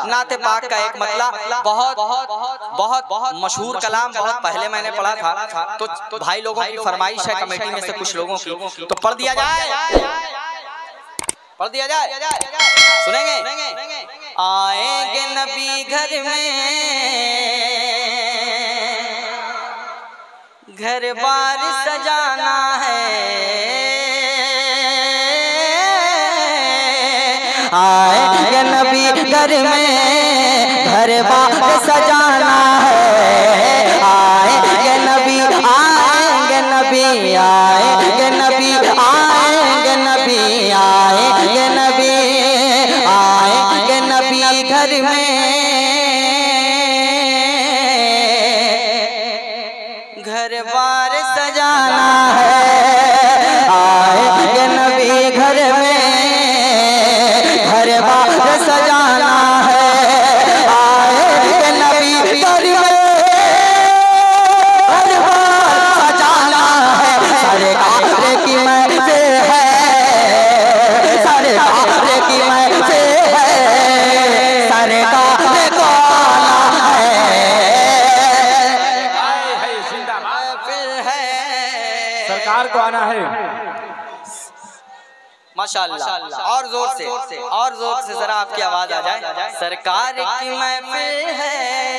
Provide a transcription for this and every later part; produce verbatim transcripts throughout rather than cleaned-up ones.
नाते पाक का एक मतलब बहुत बहुत बहुत बहुत मशहूर कलाम, बहुत पहले मैंने पढ़ा था, तो भाई लोगों की फरमाइश है कमेटी में से कुछ लोगों की, तो पढ़ दिया जाए, पढ़ दिया जाए, सुनेंगे। आएंगे नबी घर में, घर बार सजाना है, आएंगे नबी घर में, घर बार सजाना है, आएंगे नबी, आएंगे नबी, आएंगे नबी, आएंगे नबी, आएंगे नबी, आएंगे नबी घर में, घर बार सजाना है, आएंगे नबी घर में, घर बार सजाना है, आएंगे नबी घर में, घर बार सजाना है, सरकार की महफिल है, सरकार की महफिल है, सरकार को आना है, सरकार को आना है। माशाअल्लाह, और जोर से, और जोर से जरा आपकी आवाज आ जाए, सरकार की महफिल है,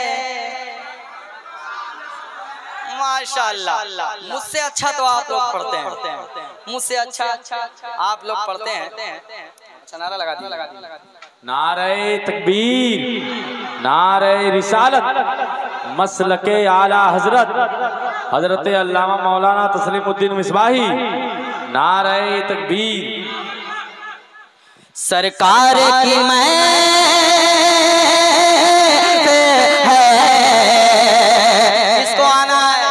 माशाअल्लाह। मुझसे अच्छा तो आप लोग पढ़ते हैं, मुझसे अच्छा आप लोग पढ़ते हैं। अच्छा नारा लगा दिया, लगा दिया। नारे तकबीर, नारे रिसालत, मसलके आला हजरत हजरत अल्लामा मौलाना तस्लीमुद्दीन मिसबाही, नारे तकबीर। सरकार की महफिल है, किसको आना है?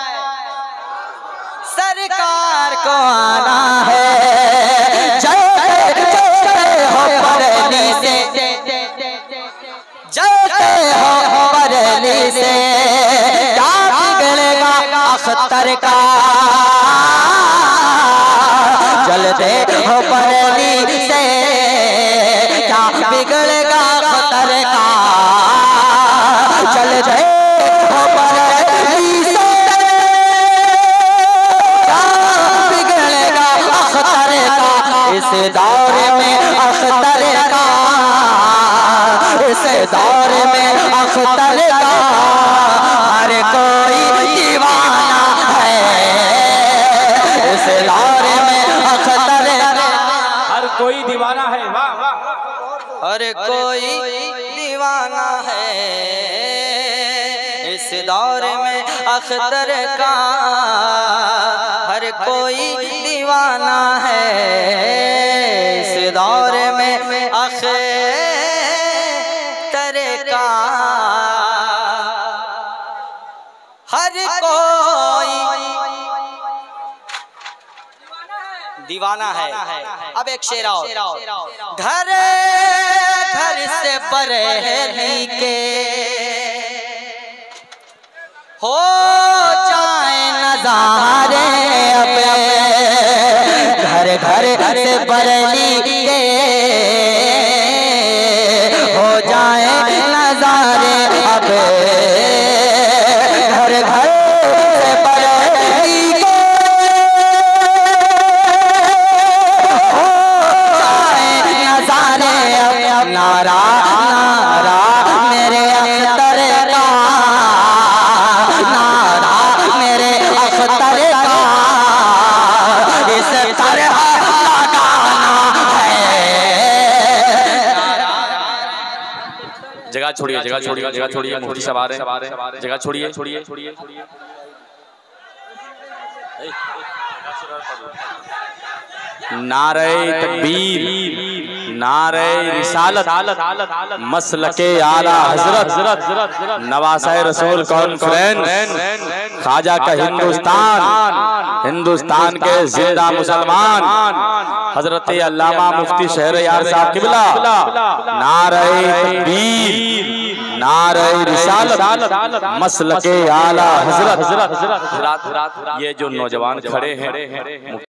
सरकार को आना है, जलते हो बरली से, जलते हो बरली से, क्या बिगड़ेगा अख्तर का, जलते हो बरली से, क्या बिगड़ेगा अख्तर का, जलते हो बरली से, क्या बिगड़ेगा अख्तर का, इस दौर में अख्तर का, इस दौर में अख्तर का हर कोई दीवाना है, इस दौर में अख्तर का हर कोई दीवाना है, वाह वाह, हर कोई दीवाना है, इस दौर में अख्तर का हर कोई दीवाना है, इस दौर में अख्तर का हर कोई दीवाना है। अब एक शेर आओ, घर घर से बरेली के हो जाए नजारे, अब घर घर से बरेली के हो जाए नजारे, अब घर घर से बरेली के हो जाए नजारे, अब नारा नारा मेरे अख्तर का, नारा मेरे अख्तर का, इस तरह लगाना है। जगह छोड़िए, जगह छोड़िए, जगह छोड़िए, मुफ्ती साहब आ रहे हैं, जगह छोड़िए, छोड़िए, छोड़िए, छोड़िए। नारे तकबीर, नारे रिसालत, मसलके आला हजरत नवासा रसूल कॉन्फ्रेंस, ख्वाजा का हिंदुस्तान, हिंदुस्तान के जिंदा मुसलमान हजरत अल्लामा मुफ्ती शहरयार साहब किबला, नारे तकबीर, नारे रिसालत, मसलके आला हजरत। ये जो नौजवान खड़े हैं